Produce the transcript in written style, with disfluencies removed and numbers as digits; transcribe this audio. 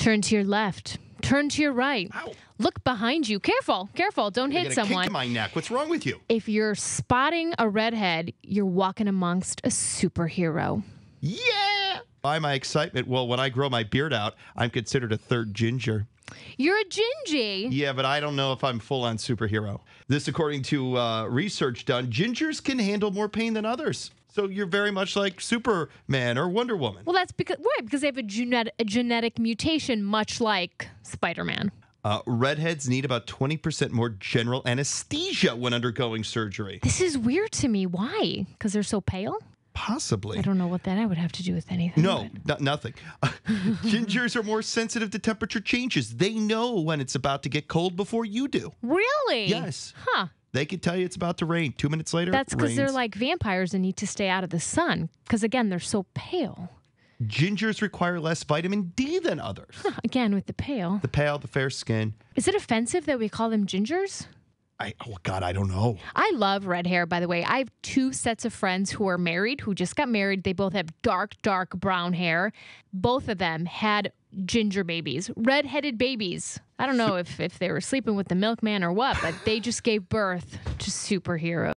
Turn to your left. Turn to your right. Ow. Look behind you. Careful, careful. Don't I hit got a someone. kink in my neck. What's wrong with you? If you're spotting a redhead, you're walking amongst a superhero. Yeah! By my excitement, well, when I grow my beard out, I'm considered a third ginger. You're a gingy. Yeah, but I don't know if I'm full-on superhero. This, according to research done, gingers can handle more pain than others. So you're very much like Superman or Wonder Woman. Well, that's because they have a genetic mutation, much like Spider-Man. Redheads need about 20% more general anesthesia when undergoing surgery. This is weird to me. Why? Because they're so pale? Possibly. I don't know what that would have to do with anything. No, nothing. Gingers are more sensitive to temperature changes. They know when it's about to get cold before you do. Really? Yes. Huh. They can tell you it's about to rain. 2 minutes later, That's because they're rains. like vampires and need to stay out of the sun. Because, again, they're so pale. Gingers require less vitamin D than others. Again, with the pale. The pale, the fair skin. Is it offensive that we call them gingers? Oh, God, I don't know. I love red hair, by the way. I have 2 sets of friends who are married, who just got married. They both have dark, dark brown hair. Both of them had ginger babies, red-headed babies. I don't know if they were sleeping with the milkman or what, but they just gave birth to superheroes.